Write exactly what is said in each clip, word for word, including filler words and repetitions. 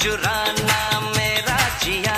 चुराना मेरा जिया।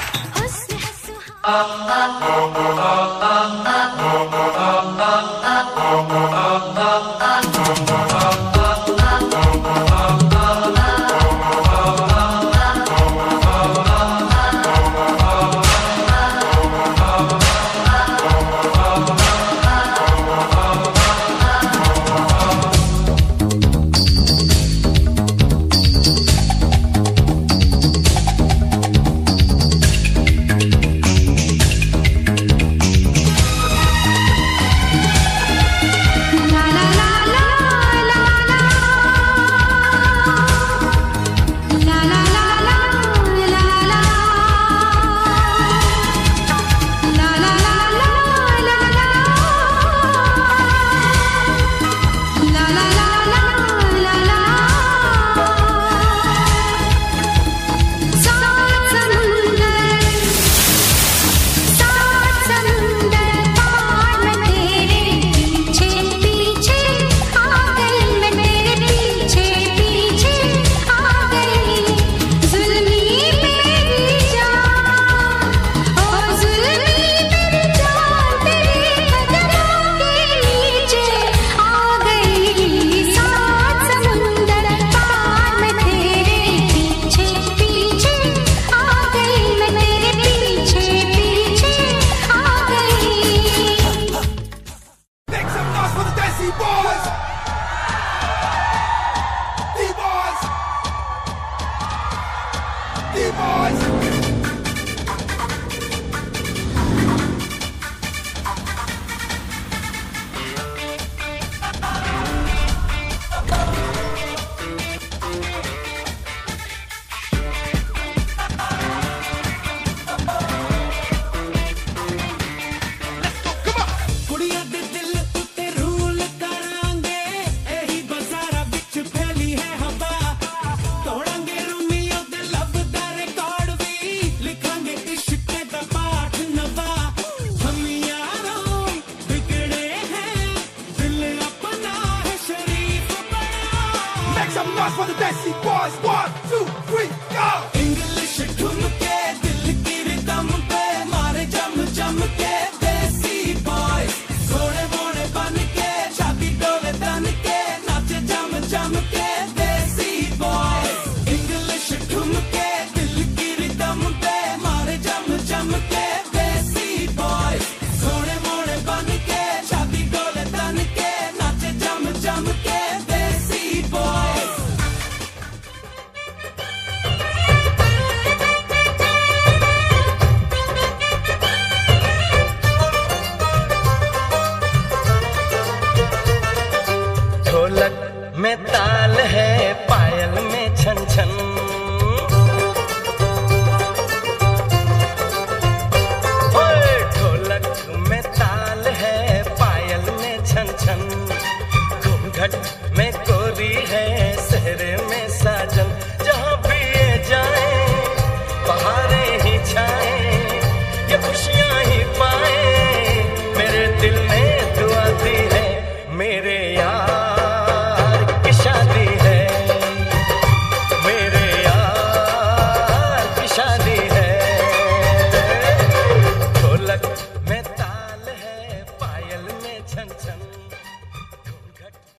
For the Desi Boys, one, two, three, go! English ठुमके दिल की रिदम पे मारे जम जम के देसी boys, घोड़े मोड़े बन के छाती डोले तन के नाचे जम जम के देसी boys. English ठुमके दिल की रिदम पे मारे जम जम के देसी boys, घोड़े मोड़े बन के छाती डोले तन के नाचे जम जम के देसी boys. ढोलक में ताल है, पायल में छन छन, ओए ढोलक में ताल है, पायल में छन छन, घूंघट